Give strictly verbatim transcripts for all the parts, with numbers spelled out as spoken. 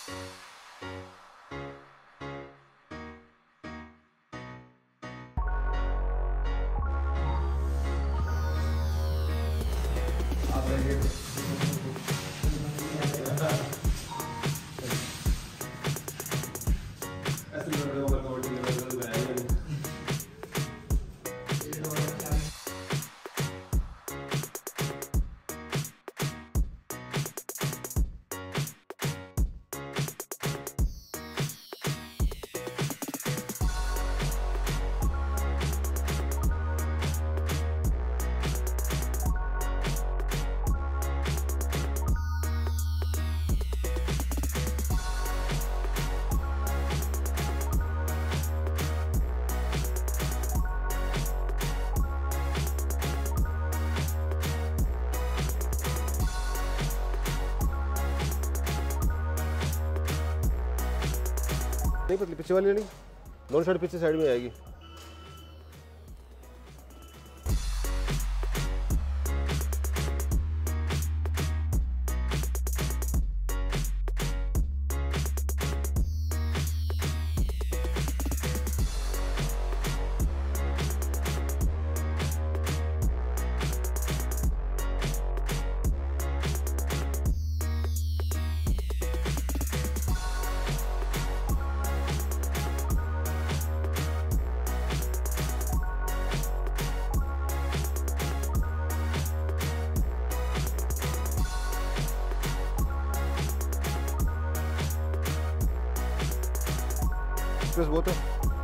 नहीं पतली पीछे वाली नहीं, दोनों साइड पीछे साइड में आएगी। बस वो तो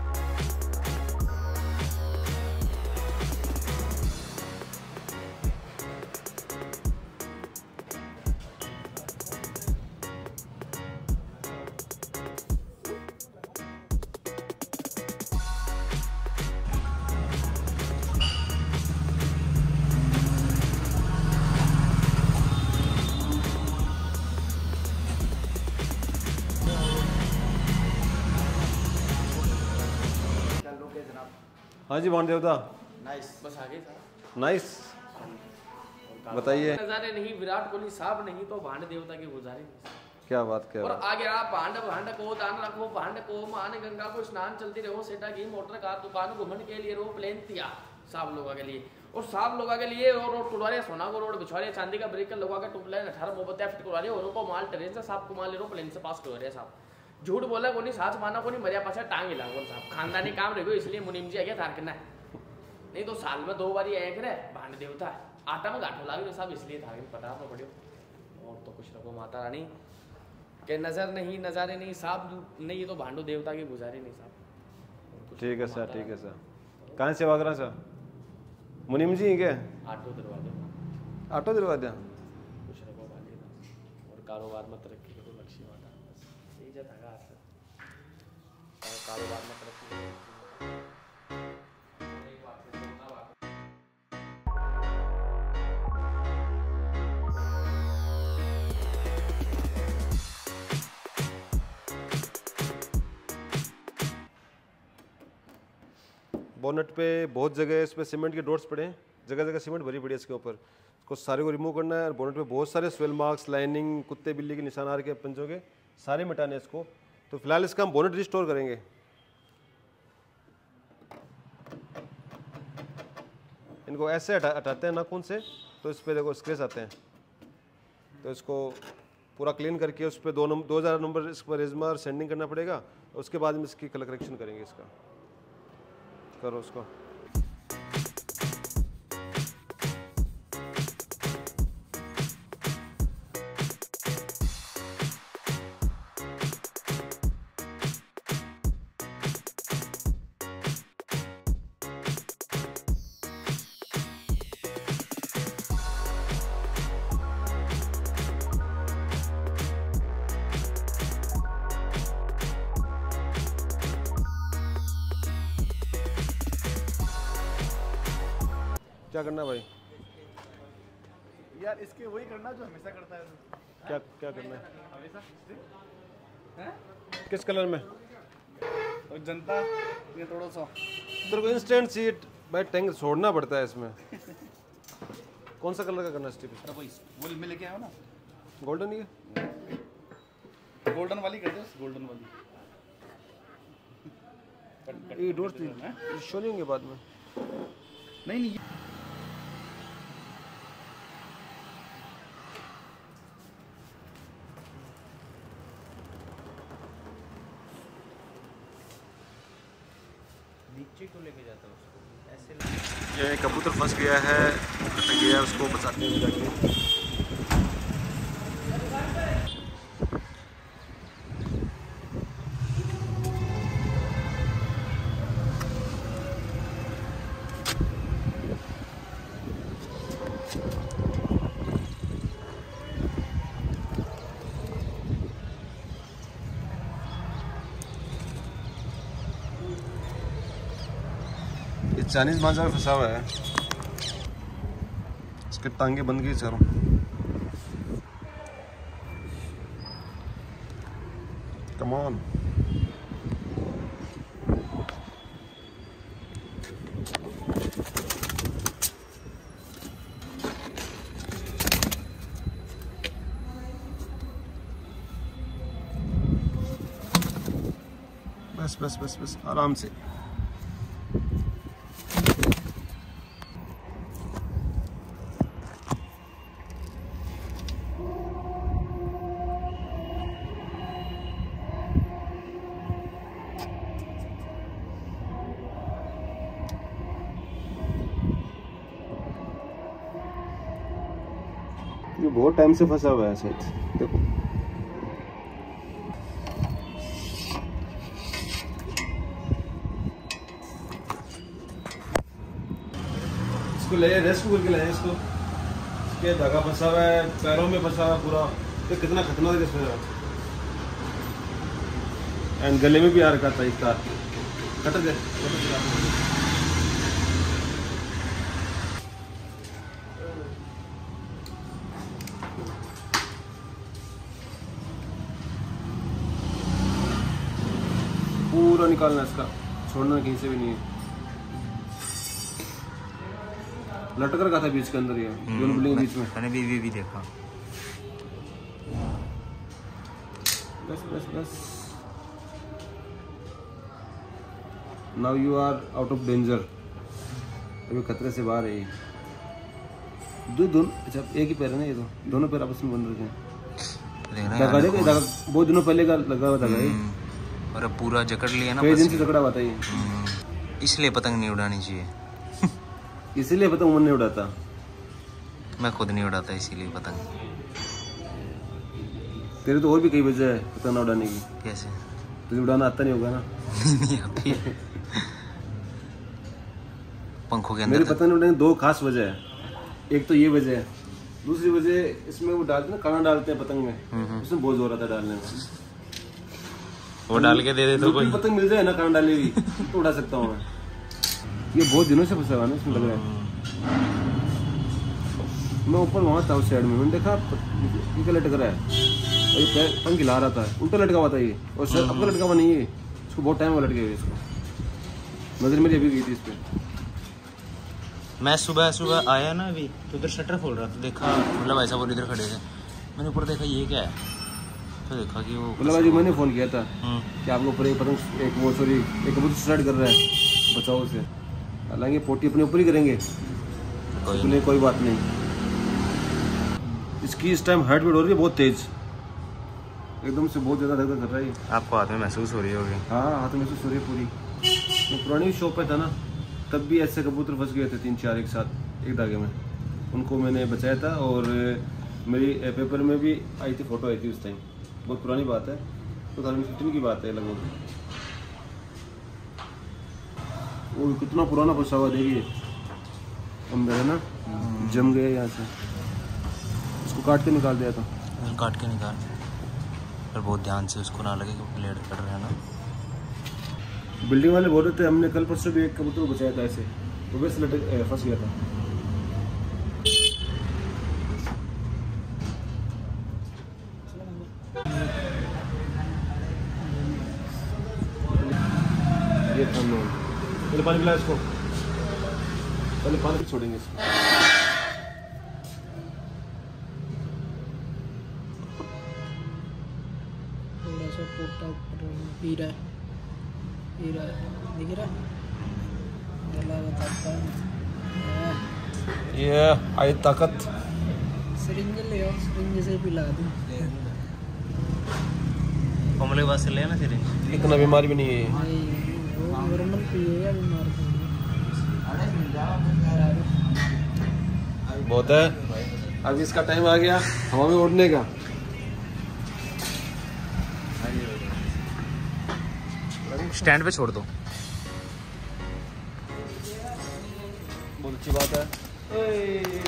हाँ जी भांड देवता नाइस, बस आगे था नाइस। बताइए। नजारे नहीं, विराट कोहली साहब नहीं तो भांड देवता के गुजारे नहीं। क्या बात क्या और बात। आगे आप भांड भांड को दान रखो, भांड को मान गंगा को स्नान चलती रहो, सेटा की मोटर कार दुकान घूमने के लिए रो प्लेन तिया साहब लोगों के लिए और साहब लोगों के लिए और रोड टुटवा रहे, सोना को रोड बिछवा रहे, चांदी का ब्रेक लगा के टूप लाइन अठारह मोहब्बत फिट करवा रहे, और को माल ट्रेन से साहब को माल ले रो प्लेन से पास करवा रहे साहब। झूठ बोला को नहीं, साथ माना को नहीं, मरिया पाछा टांग हिला साहब। खानदानी काम रह गयो, इसलिए मुनीम जी आगे थार करना है, नहीं तो साल में दो बार एक रहे भांड देवता आटा में गाठो लागे साहब, इसलिए था पता तो पड़ो। और तो कुछ रखो माता रानी के नजर नहीं, नजारे नहीं साहब नहीं, ये तो भांडो देवता की गुजारी नहीं साहब। ठीक है सर, ठीक है सर। कहाँ से वागरा सर? मुनीम जी क्या? आटो दरवाजा, आटो दरवाजा। कुछ रखो भागे और कारोबार में तरक्की करो लक्ष्मी माता, यही जब धागा कारोबार में तरक्की। बोनट पे बहुत जगह इस पे सीमेंट के डॉट्स पड़े हैं, जगह जगह सीमेंट भरी पड़ी है इसके ऊपर, इसको सारे को रिमूव करना है। और बोनट पे बहुत सारे स्वेल मार्क्स, लाइनिंग, कुत्ते बिल्ली के निशान आ रखे हैं पंचों के, सारे मिटाने हैं इसको। तो फिलहाल इसका हम बोनट रिस्टोर करेंगे। इनको ऐसे हटा हटाते हैं नाखून से, तो इस पर देखो स्क्रैच आते हैं, तो इसको पूरा क्लीन करके उस पर दो नंबर दो हज़ार नंबर इस पर रेजमा और सेंडिंग करना पड़ेगा। उसके बाद में इसकी कलर करेक्शन करेंगे। इसका करो उसको। क्या करना भाई? यार इसके वही करना जो हमेशा करता है। क्या क्या करना है? हमेशा हैं? किस कलर में? और जनता ये थोड़ा सा तेरे को इंस्टेंट सीट भाई टैंक छोड़ना पड़ता है इसमें। कौन सा कलर का करना है स्टिप? वो में लेके आया ना, गोल्डन ही है। गोल्डन वाली कर दो, गोल्डन वाली। ये डोर शो नहीं होंगे बाद में। नहीं नहीं नीचे को लेके जाता हूँ उसको ऐसे। ये कबूतर फंस गया है, अटक गया, उसको बचाते हैं जाके। चाइनीज मांझा में फंसा हुआ है, इसके टांगे बंद गई चारों। Come on. बस बस बस बस आराम से। ये बहुत टाइम से फंसा हुआ है शायद, देखो। इसको ले रेस्ट करके लाए इसको, इसके धागा फंसा हुआ है, पैरों में फंसा हुआ है पूरा। तो कितना खतरनाक है इसमें, एंड गले में भी आ रखा था एक तार। कट दे पूरा निकालना इसका, छोड़ना कहीं से भी नहीं है। लटक रखा था बीच के अंदर, ये दोनों बिल्डिंग बीच में। मैंने भी भी, भी देखा। बस बस बस। Now you are out of danger, अभी खतरे से बाहर है ये। दो दोनों, अच्छा एक ही पैर है ना ये, तो दोनों पैर आपस में बंद रखे हैं। धागा देखो, धागा बहुत दिनों पहले का लगा हुआ धागा ये, और अब पूरा जकड़ लिया ना, कई दिन से जकड़ा हुआ था ये। इसलिए पतंग नहीं उड़ानी चाहिए। इसीलिए पतंग मन नहीं उड़ाता। मैं खुद नहीं उड़ाता इसीलिए पतंग। तेरे तो और भी कई वजह है पतंग ना उड़ाने की। कैसे? तुझे उड़ाना आता नहीं होगा ना। नहीं आती है। पंखों के अंदर मेरी पतंग उड़ाने की दो खास वजह है। एक तो ये वजह है, दूसरी वजह इसमें वो डालते ना, काना डालते हैं पतंग में, उसमें बहुत जोर आता है डालने में। वो डाल के दे दे तो कोई पतंग मिल जाए ना कान डाली हुई तो उड़ा सकता हूँ मैं। ये बहुत दिनों से फंसा हुआ ना इसमें, लग रहा है। मैं ऊपर वहाँ था उस साइड में, मैंने देखा ये लटक रहा है, और ये पैर पंख हिला रहा था, उल्टा लटका हुआ था ये, और शायद अब लटका हुआ नहीं है इसको, बहुत टाइम हुआ लटके हुए इसको। नजर मेरी अभी गई थी इस पर। मैं सुबह सुबह आया ना अभी, तो उधर शटर खोल रहा था, देखा मतलब ऐसा बोल इधर खड़े थे, मैंने ऊपर देखा ये क्या है, तो देखा कि वो मतलब आज मैंने फ़ोन किया था कि आपके ऊपर एक पतंग, एक वो सॉरी एक कबूतर सुसाइड कर रहा है, बचाओ उसे। हालांकि पोटी अपने ऊपर ही करेंगे, कोई, कोई बात नहीं। इसकी इस टाइम हार्ट बीट हो रही है बहुत तेज, एकदम से बहुत ज़्यादा धड़कन कर रहा है। आपको हाथ में महसूस हो रही होगी? हाँ हाथ में महसूस हो रही है पूरी। मैं पुरानी शॉप पे था ना, तब भी ऐसे कबूतर फंस गए थे तीन चार एक साथ एक धागे में, उनको मैंने बचाया था। और मेरी पेपर में भी आई थी, फोटो आई थी उस टाइम, बहुत पुरानी बात है, टू थाउजेंड फिफ्टीन की बात है लगभग। वो कितना पुराना फंसा हुआ देखिए, अंदर है ना, जम गया यहाँ से, उसको काट के निकाल दिया था। काट के निकाल, पर बहुत ध्यान से उसको ना लगे कि ब्लेड कट रहा है ना। बिल्डिंग वाले बोल रहे थे हमने कल परसों भी एक कबूतर को बचाया था ऐसे, तो वैसे लटक फंस गया था। ये पहले पानी पिला इसको, पहले पानी छोड़ेंगे इसको। पोटा ऊपर पी रहा है पी रहा है दिख रहा है गला बताता है ये आई ताकत सिरिंज ले आओ सिरिंज से पिला दूँ कमले के पास से ले ना तेरे इतना बीमारी भी नहीं है नहीं वो नॉर्मल पिएगा बीमार बहुत है। अब इसका टाइम आ गया हवा में उड़ने का। स्टैंड पे छोड़ दो। बहुत अच्छी बात है।